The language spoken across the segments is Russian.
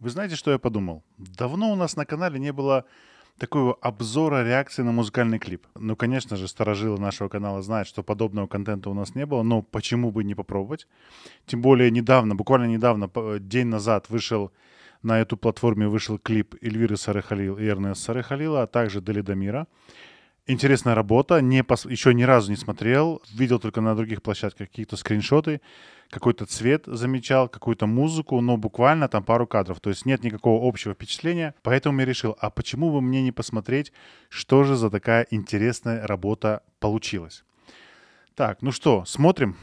Вы знаете, что я подумал? Давно у нас на канале не было такого обзора реакции на музыкальный клип. Ну, конечно же, старожилы нашего канала знают, что подобного контента у нас не было, но почему бы не попробовать? Тем более недавно, буквально недавно, день назад на эту платформе вышел клип Эльвиры Сары-Халил и Эрнеста Сары-Халила, а также Дали Дамира. Интересная работа, еще ни разу не смотрел, видел только на других площадках какие-то скриншоты, какой-то цвет замечал, какую-то музыку, но буквально там пару кадров, то есть нет никакого общего впечатления, поэтому я решил, а почему бы мне не посмотреть, что же за такая интересная работа получилась. Так, ну что, смотрим.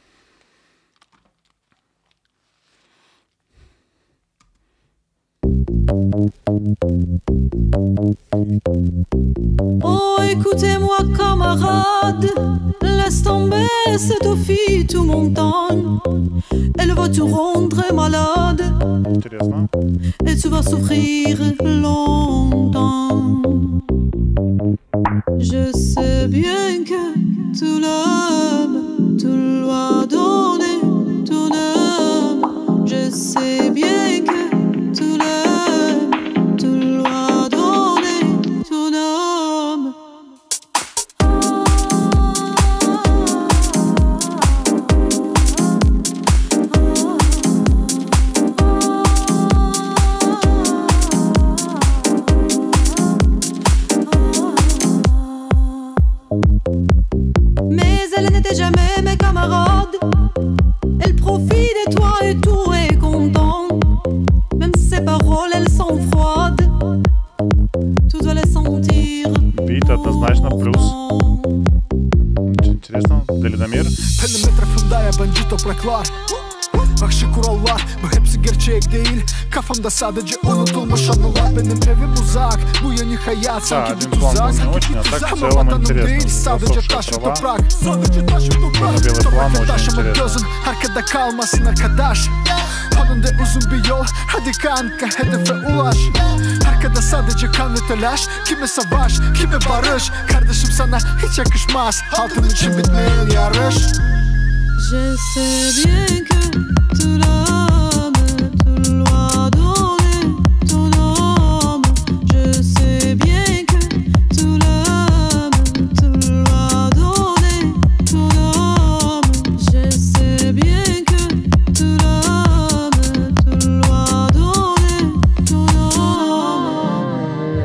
Oh, écoutez-moi, camarade, laisse tomber cette fille tout mon temps. Elle va te rendre malade. Интересно. Et tu vas souffrir longtemps. Je sais bien que tu l'aimes, tu lui as donné ton âme. Je sais bien que tu l'aimes, tu lui as donné ton âme. Mais elle n'était jamais mes camarades. Elle profite de toi et tout est content. Même ses paroles, elles sont froides. Tu dois les sentir. Бит однозначно плюс. Очень интересно. Deli Damir. Benim etrafımda yabancı topraklar. Vahşi kurallar, bu hepsi gerçek değil. Kafamda sadece unutulmuş anılar. Benim evim uzak, bu yeni hayat sanki bir tuzak. Ama vatanım değil, sadece taş ve toprak. Sadece taş ve toprak. Toprakta taşımın gözün arkada kalmasın arkadaş. Önünde uzun bir yol, hadi kanka hedefe ulaş. Arkada sadece kan ve telaş. Kime savaş, kime barış. Kardeşim sana hiç yakışmaz. Halkın için bitmeyen yarış. Je sais bien que tu l'aimes, tu lui as donné ton âme. Je sais bien que tu l'aimes, tu lui as donné ton âme. Je sais bien que tu l'aimes, tu lui as donné ton âme.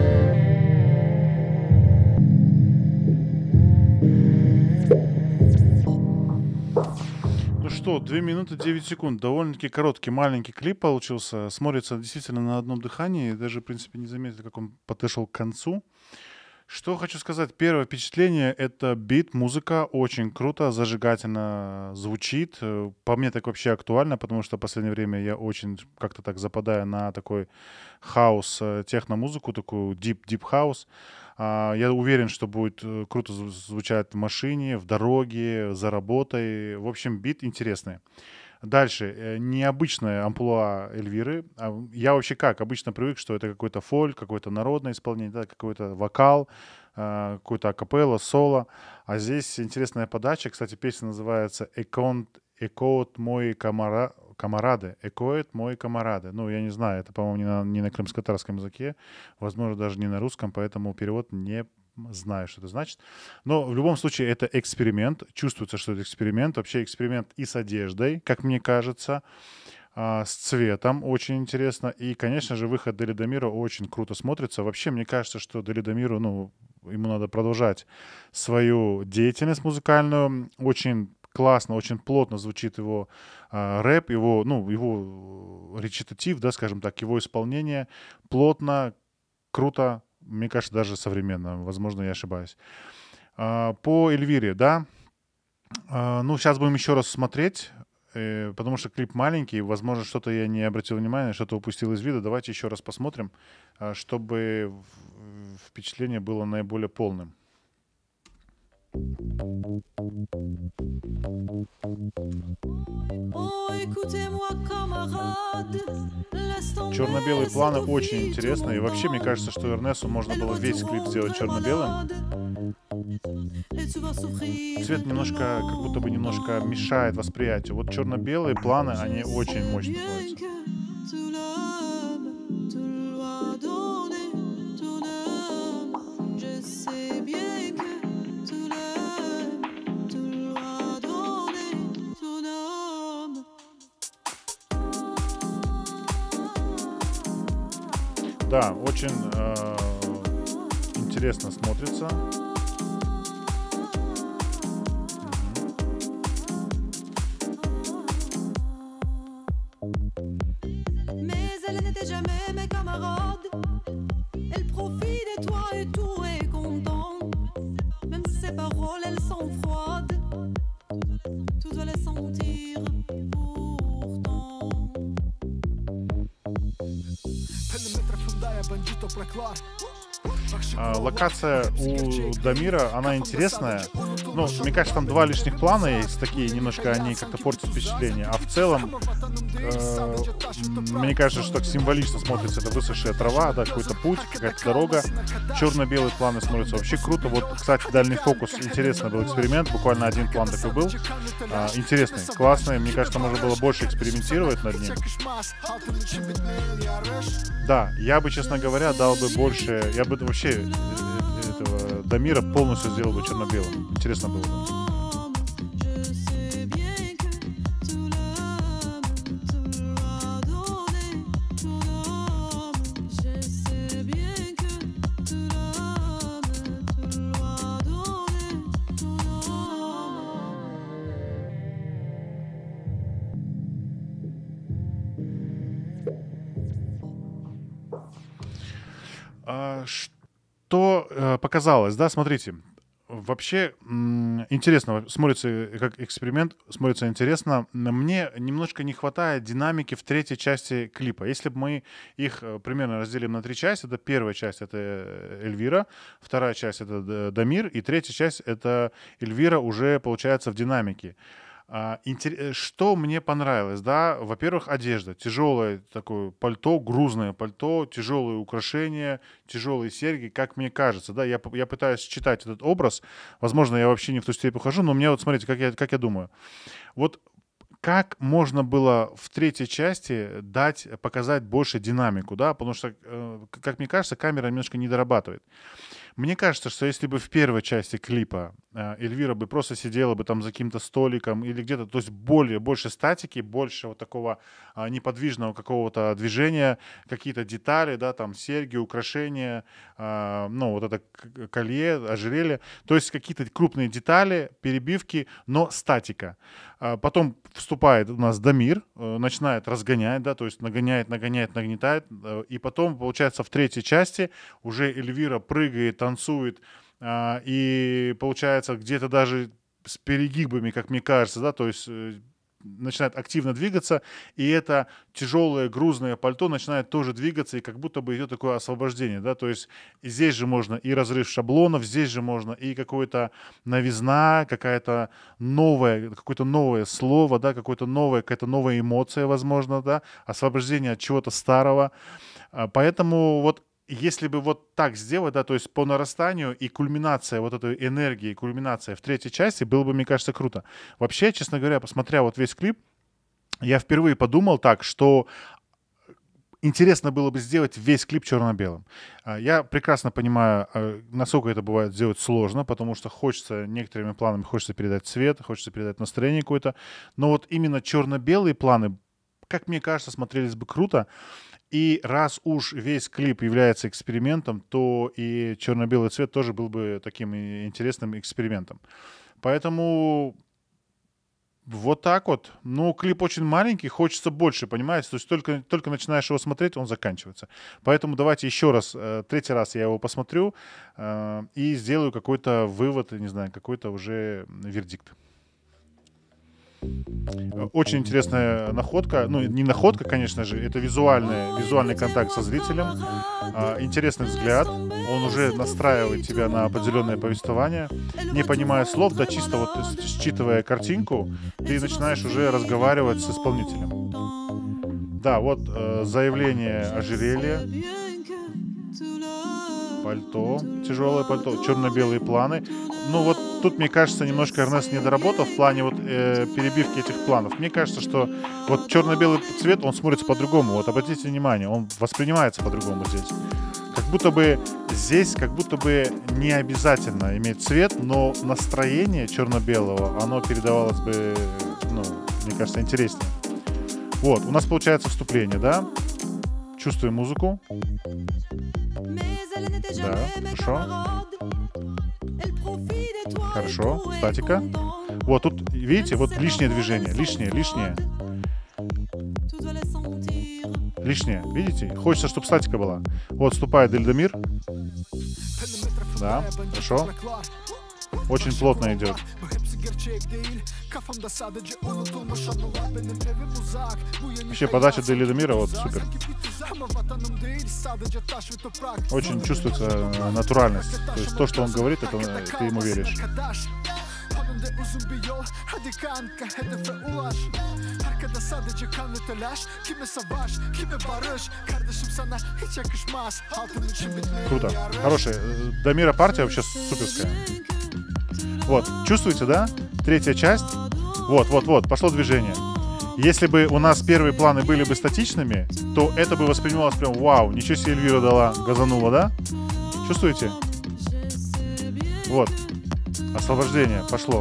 Ну что, 2 минуты 9 секунд. Довольно-таки короткий, маленький клип получился. Смотрится действительно на одном дыхании. Даже, в принципе, не заметил, как он подошел к концу. Что хочу сказать. Первое впечатление — это бит, музыка. Очень круто, зажигательно звучит. По мне так вообще актуально, потому что в последнее время я очень как-то так западаю на такой хаос, техно-музыку, такую deep house. Я уверен, что будет круто звучать в машине, в дороге, за работой. В общем, бит интересный. Дальше. Необычная амплуа Эльвиры. Я вообще как? Обычно привык, что это какой-то фольк, какое-то народное исполнение, да, какой-то вокал, какой-то акапелла, соло. А здесь интересная подача. Кстати, песня называется «Экоот мой камарады». «Экоет мой камарады». Ну, я не знаю, это, по-моему, не на крымско-татарском языке, возможно, даже не на русском, поэтому перевод не знаю, что это значит. Но в любом случае это эксперимент. Чувствуется, что это эксперимент. Вообще эксперимент и с одеждой, как мне кажется, с цветом. Очень интересно. И, конечно же, выход Дали Дамира очень круто смотрится. Вообще, мне кажется, что Дали Дамиру, ему надо продолжать свою деятельность музыкальную. Очень классно, очень плотно звучит его рэп, его речитатив, да, скажем так, его исполнение. Плотно, круто. Мне кажется, даже современно. Возможно, я ошибаюсь. По Эльвире, да. Сейчас будем еще раз смотреть, потому что клип маленький. Возможно, что-то я не обратил внимания, что-то упустил из вида. Давайте еще раз посмотрим, чтобы впечатление было наиболее полным. Черно-белые планы очень интересные. И вообще, мне кажется, что Эрнесту можно было весь клип сделать черно-белым. Цвет немножко, как будто бы немножко мешает восприятию. Вот черно-белые планы, они очень мощно смотрятся. Да, очень интересно смотрится. Mais elle n'était jamais mes camarades. Elle profite de toi et tout est content. Même si ses paroles elles sont froides, tu dois les sentir pourtant. Локация у Дамира, она интересная. Ну, мне кажется, там два лишних плана есть, такие немножко они как-то портят впечатление. А в целом, мне кажется, что так символично смотрится это высохшая трава, да, какой-то путь, какая-то дорога. Черно-белые планы смотрятся вообще круто. Вот, кстати, дальний фокус, интересный был эксперимент, буквально один план такой был. Интересный, классный. Мне кажется, можно было больше экспериментировать над ним. Да, я бы, честно говоря, дал бы больше, я бы вообще этого Дамира полностью сделал бы черно-белым. Интересно было бы. Что показалось, да, смотрите, вообще интересно смотрится, как эксперимент, смотрится интересно. Мне немножко не хватает динамики в третьей части клипа. Если бы мы их примерно разделим на три части, это первая часть — это Эльвира, вторая часть — это Дамир, и третья часть — это Эльвира уже, получается, в динамике. Что мне понравилось, да, во-первых, одежда, тяжелое такое пальто, грузное пальто, тяжелые украшения, тяжелые серьги, как мне кажется, да, я пытаюсь читать этот образ, возможно, я вообще не в ту степень ухожу, но мне вот, смотрите, как я думаю, вот как можно было в третьей части показать больше динамику, да, потому что, как мне кажется, камера немножко не дорабатывает. Мне кажется, что если бы в первой части клипа Эльвира бы просто сидела бы там за каким-то столиком или где-то, то есть больше статики, больше вот такого неподвижного какого-то движения, какие-то детали, да, там серьги, украшения, ну вот это колье, ожерелье, то есть какие-то крупные детали, перебивки, но статика. Потом вступает у нас Дамир, начинает разгонять, да, то есть нагоняет, нагнетает, и потом, получается, в третьей части уже Эльвира прыгает, танцует, и получается где-то даже с перегибами, как мне кажется, да, то есть начинает активно двигаться, и это тяжелое грузное пальто начинает тоже двигаться, и как будто бы идет такое освобождение, да, то есть здесь же можно и разрыв шаблонов, здесь же можно и какое-то новизна, какое-то новое слово, да, какая-то новая эмоция, возможно, да, освобождение от чего-то старого, поэтому вот если бы вот так сделать, да, то есть по нарастанию и кульминация вот этой энергии, кульминация в третьей части, было бы, мне кажется, круто. Вообще, честно говоря, посмотря вот весь клип, я впервые подумал так, что интересно было бы сделать весь клип черно-белым. Я прекрасно понимаю, насколько это бывает сделать сложно, потому что хочется некоторыми планами, хочется передать цвет, хочется передать настроение какое-то, но вот именно черно-белые планы, как мне кажется, смотрелись бы круто. И раз уж весь клип является экспериментом, то и черно-белый цвет тоже был бы таким интересным экспериментом. Поэтому вот так вот. Ну, клип очень маленький, хочется больше, понимаете? То есть только начинаешь его смотреть, он заканчивается. Поэтому давайте еще раз, третий раз я его посмотрю и сделаю какой-то вывод, не знаю, какой-то уже вердикт. Очень интересная находка, ну не находка, конечно же, это визуальный контакт со зрителем, интересный взгляд, он уже настраивает тебя на определенное повествование, не понимая слов, да чисто вот считывая картинку, ты начинаешь уже разговаривать с исполнителем. Да, вот заявление ожерелья, пальто, тяжелое пальто, черно-белые планы. Ну вот тут, мне кажется, немножко Эрнест не доработал в плане вот перебивки этих планов. Мне кажется, что вот черно-белый цвет, он смотрится по-другому. Вот обратите внимание, он воспринимается по-другому здесь. Как будто бы здесь, как будто бы не обязательно иметь цвет, но настроение черно-белого, оно передавалось бы, ну, мне кажется, интереснее. Вот, у нас получается вступление, да? Чувствуем музыку. Да, хорошо. Хорошо, статика. Вот тут, видите, вот лишнее движение, лишнее. Лишнее, видите? Хочется, чтобы статика была. Вот вступает Эльдамир. Да, хорошо. Очень плотно идет. Вообще подача до Эльдамира вот супер. Очень чувствуется натуральность. То есть то, что он говорит, это ты ему веришь. Круто. Хорошая. Дамира партия вообще суперская. Вот, чувствуете, да? Третья часть. Вот, пошло движение. Если бы у нас первые планы были бы статичными, то это бы воспринималось прям вау, ничего себе Эльвира дала, газанула, да? Чувствуете? Вот. Освобождение пошло.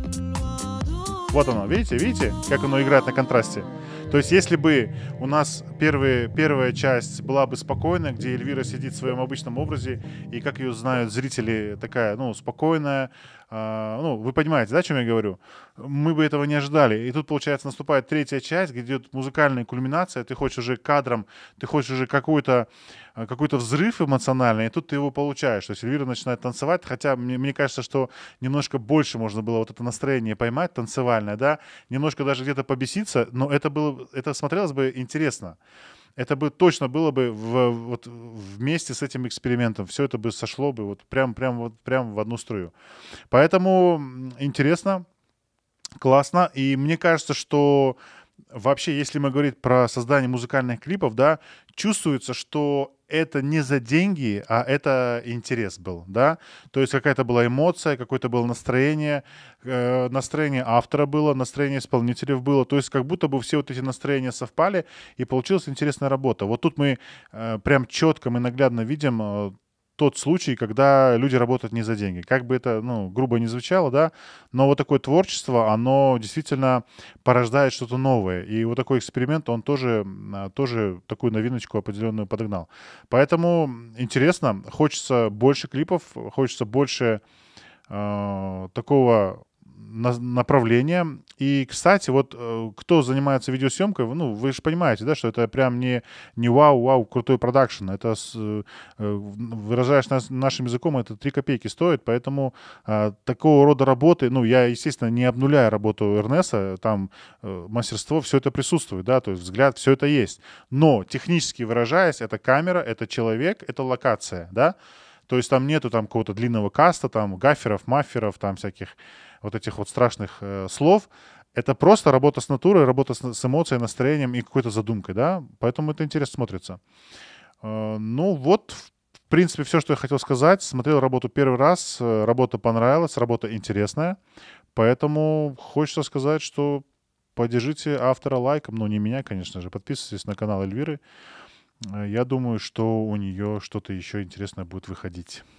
Вот оно, видите, как оно играет на контрасте. То есть, если бы у нас первая часть была бы спокойная, где Эльвира сидит в своем обычном образе, и как ее знают зрители, такая, спокойная, вы понимаете, да, о чем я говорю? Мы бы этого не ожидали. И тут, получается, наступает третья часть, где идет музыкальная кульминация, ты хочешь уже кадром, ты хочешь уже какой-то взрыв эмоциональный, и тут ты его получаешь. То есть Эльвира начинает танцевать, хотя мне кажется, что немножко больше можно было вот это настроение поймать, танцевальное, да, немножко даже где-то побеситься, но это смотрелось бы интересно. Это бы точно было бы вместе с этим экспериментом. Все это бы сошло бы прям в одну струю. Поэтому интересно, классно. И мне кажется, что вообще, если мы говорим про создание музыкальных клипов, да, чувствуется, что это не за деньги, а это интерес был, да. То есть какая-то была эмоция, какое-то было настроение, настроение автора было, настроение исполнителей было. То есть как будто бы все вот эти настроения совпали, и получилась интересная работа. Вот тут мы прям четко, мы наглядно видим тот случай, когда люди работают не за деньги. Как бы это, грубо не звучало, да, но вот такое творчество, оно действительно порождает что-то новое. И вот такой эксперимент, он тоже такую новиночку определенную подогнал. Поэтому интересно, хочется больше клипов, хочется больше такого направления. И, кстати, вот кто занимается видеосъемкой, вы же понимаете, да, что это прям не вау, крутой продакшн. Это, выражаясь нашим языком, это 3 копейки стоит, поэтому такого рода работы, я, естественно, не обнуляю работу Эрнеса, там мастерство, все это присутствует, да, то есть взгляд, все это есть. Но технически выражаясь, это камера, это человек, это локация, да. То есть там нету какого-то длинного каста, там гаферов, мафферов, там всяких вот этих вот страшных слов. Это просто работа с натурой, работа с эмоцией, настроением и какой-то задумкой, да. Поэтому это интересно смотрится. Вот, в принципе, все, что я хотел сказать. Смотрел работу первый раз, работа понравилась, работа интересная. Поэтому хочется сказать, что поддержите автора лайком, не меня, конечно же. Подписывайтесь на канал Эльвиры. Я думаю, что у нее что-то еще интересное будет выходить.